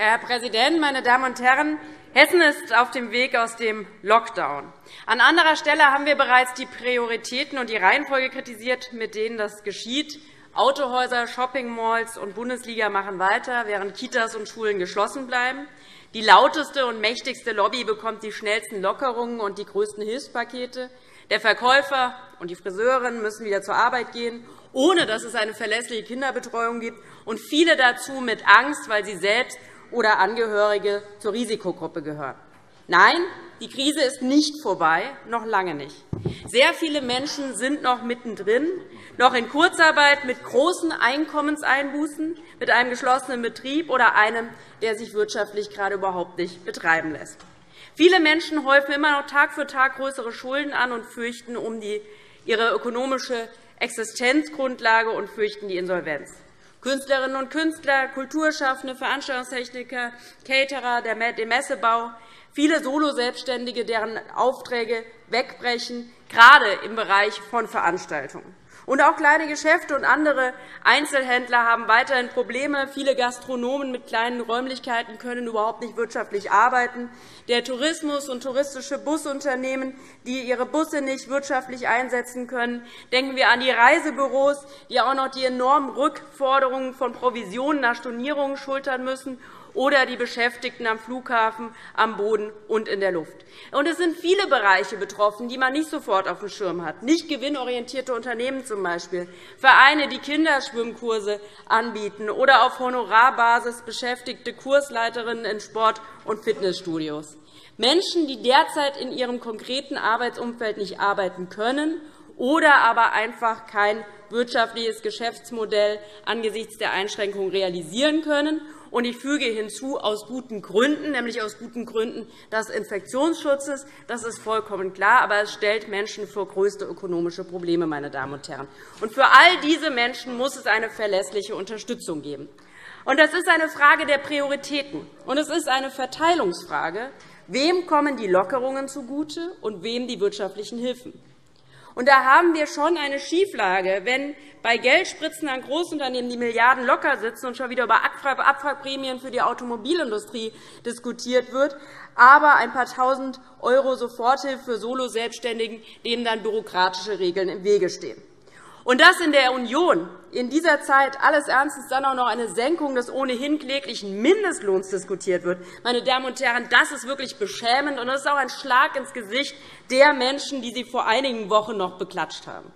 Herr Präsident, meine Damen und Herren! Hessen ist auf dem Weg aus dem Lockdown. An anderer Stelle haben wir bereits die Prioritäten und die Reihenfolge kritisiert, mit denen das geschieht. Autohäuser, Shoppingmalls und Bundesliga machen weiter, während Kitas und Schulen geschlossen bleiben. Die lauteste und mächtigste Lobby bekommt die schnellsten Lockerungen und die größten Hilfspakete. Der Verkäufer und die Friseurin müssen wieder zur Arbeit gehen, ohne dass es eine verlässliche Kinderbetreuung gibt, und viele dazu mit Angst, weil sie selbst oder Angehörige zur Risikogruppe gehören. Nein, die Krise ist nicht vorbei, noch lange nicht. Sehr viele Menschen sind noch mittendrin, noch in Kurzarbeit mit großen Einkommenseinbußen, mit einem geschlossenen Betrieb oder einem, der sich wirtschaftlich gerade überhaupt nicht betreiben lässt. Viele Menschen häufen immer noch Tag für Tag größere Schulden an und fürchten um ihre ökonomische Existenzgrundlage und fürchten die Insolvenz. Künstlerinnen und Künstler, Kulturschaffende, Veranstaltungstechniker, Caterer, den Messebau, viele Solo-Selbstständige, deren Aufträge wegbrechen, gerade im Bereich von Veranstaltungen. Und auch kleine Geschäfte und andere Einzelhändler haben weiterhin Probleme. Viele Gastronomen mit kleinen Räumlichkeiten können überhaupt nicht wirtschaftlich arbeiten. Der Tourismus und touristische Busunternehmen, die ihre Busse nicht wirtschaftlich einsetzen können. Denken wir an die Reisebüros, die auch noch die enormen Rückforderungen von Provisionen nach Stornierungen schultern müssen, oder die Beschäftigten am Flughafen, am Boden und in der Luft. Und es sind viele Bereiche betroffen, die man nicht sofort auf dem Schirm hat. Nicht gewinnorientierte Unternehmen zum Beispiel, Vereine, die Kinderschwimmkurse anbieten, oder auf Honorarbasis beschäftigte Kursleiterinnen in Sport- und Fitnessstudios. Menschen, die derzeit in ihrem konkreten Arbeitsumfeld nicht arbeiten können oder aber einfach kein wirtschaftliches Geschäftsmodell angesichts der Einschränkungen realisieren können. Und ich füge hinzu, aus guten Gründen, nämlich aus guten Gründen des Infektionsschutzes. Das ist vollkommen klar, aber es stellt Menschen vor größte ökonomische Probleme, meine Damen und Herren. Und für all diese Menschen muss es eine verlässliche Unterstützung geben. Und das ist eine Frage der Prioritäten, und es ist eine Verteilungsfrage. Wem kommen die Lockerungen zugute und wem die wirtschaftlichen Hilfen? Und da haben wir schon eine Schieflage, wenn bei Geldspritzen an Großunternehmen die Milliarden locker sitzen und schon wieder über Abwrackprämien für die Automobilindustrie diskutiert wird, aber ein paar Tausend € Soforthilfe für Solo-Selbstständigen, denen dann bürokratische Regeln im Wege stehen. Und dass in der Union in dieser Zeit alles ernstens dann auch noch eine Senkung des ohnehin kläglichen Mindestlohns diskutiert wird, meine Damen und Herren, das ist wirklich beschämend, und das ist auch ein Schlag ins Gesicht der Menschen, die Sie vor einigen Wochen noch beklatscht haben.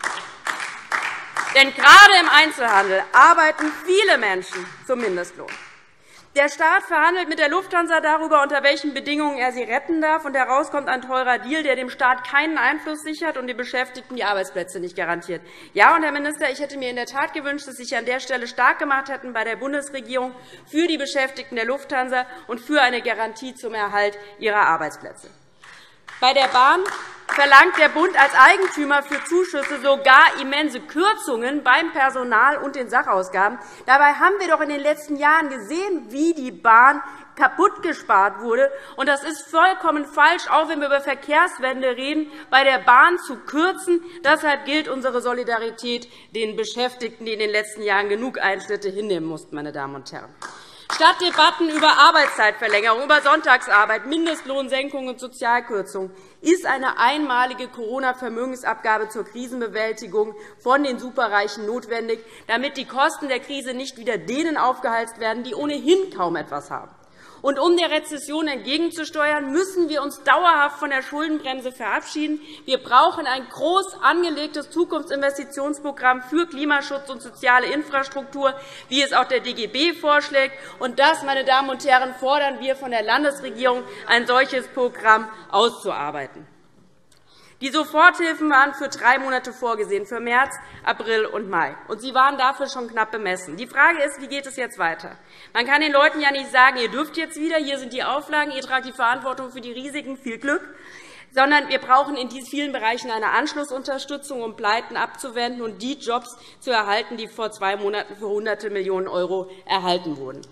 Denn gerade im Einzelhandel arbeiten viele Menschen zum Mindestlohn. Der Staat verhandelt mit der Lufthansa darüber, unter welchen Bedingungen er sie retten darf. Und heraus kommt ein teurer Deal, der dem Staat keinen Einfluss sichert und den Beschäftigten die Arbeitsplätze nicht garantiert. Ja, und Herr Minister, ich hätte mir in der Tat gewünscht, dass Sie sich an der Stelle stark gemacht hätten bei der Bundesregierung für die Beschäftigten der Lufthansa und für eine Garantie zum Erhalt ihrer Arbeitsplätze. Bei der Bahn verlangt der Bund als Eigentümer für Zuschüsse sogar immense Kürzungen beim Personal und den Sachausgaben. Dabei haben wir doch in den letzten Jahren gesehen, wie die Bahn kaputtgespart wurde. Und das ist vollkommen falsch, auch wenn wir über Verkehrswende reden, bei der Bahn zu kürzen. Deshalb gilt unsere Solidarität den Beschäftigten, die in den letzten Jahren genug Einschnitte hinnehmen mussten, meine Damen und Herren. Statt Debatten über Arbeitszeitverlängerung, über Sonntagsarbeit, Mindestlohnsenkung und Sozialkürzung ist eine einmalige Corona-Vermögensabgabe zur Krisenbewältigung von den Superreichen notwendig, damit die Kosten der Krise nicht wieder denen aufgehalst werden, die ohnehin kaum etwas haben. Und um der Rezession entgegenzusteuern, müssen wir uns dauerhaft von der Schuldenbremse verabschieden. Wir brauchen ein groß angelegtes Zukunftsinvestitionsprogramm für Klimaschutz und soziale Infrastruktur, wie es auch der DGB vorschlägt. Und das, meine Damen und Herren, fordern wir von der Landesregierung, ein solches Programm auszuarbeiten. Die Soforthilfen waren für 3 Monate vorgesehen, für März, April und Mai. Und sie waren dafür schon knapp bemessen. Die Frage ist, wie geht es jetzt weiter? Man kann den Leuten ja nicht sagen, ihr dürft jetzt wieder, hier sind die Auflagen, ihr tragt die Verantwortung für die Risiken, viel Glück, sondern wir brauchen in diesen vielen Bereichen eine Anschlussunterstützung, um Pleiten abzuwenden und die Jobs zu erhalten, die vor 2 Monaten für Hunderte Millionen € erhalten wurden.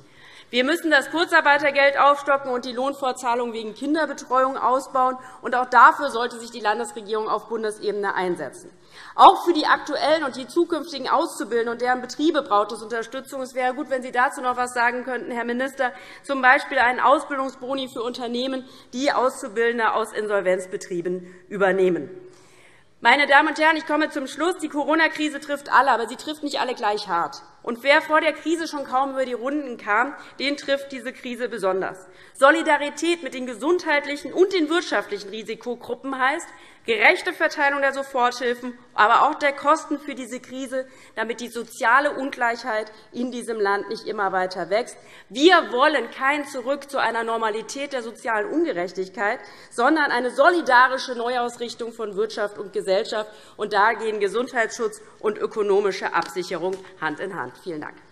Wir müssen das Kurzarbeitergeld aufstocken und die Lohnfortzahlung wegen Kinderbetreuung ausbauen. Und auch dafür sollte sich die Landesregierung auf Bundesebene einsetzen. Auch für die aktuellen und die zukünftigen Auszubildenden und deren Betriebe braucht es Unterstützung. Es wäre gut, wenn Sie dazu noch etwas sagen könnten, Herr Minister, z. B. einen Ausbildungsboni für Unternehmen, die Auszubildende aus Insolvenzbetrieben übernehmen. Meine Damen und Herren, ich komme zum Schluss. Die Corona-Krise trifft alle, aber sie trifft nicht alle gleich hart. Und wer vor der Krise schon kaum über die Runden kam, den trifft diese Krise besonders. Solidarität mit den gesundheitlichen und den wirtschaftlichen Risikogruppen heißt gerechte Verteilung der Soforthilfen, aber auch der Kosten für diese Krise, damit die soziale Ungleichheit in diesem Land nicht immer weiter wächst. Wir wollen kein Zurück zu einer Normalität der sozialen Ungerechtigkeit, sondern eine solidarische Neuausrichtung von Wirtschaft und Gesellschaft. Und da gehen Gesundheitsschutz und ökonomische Absicherung Hand in Hand. Vielen Dank.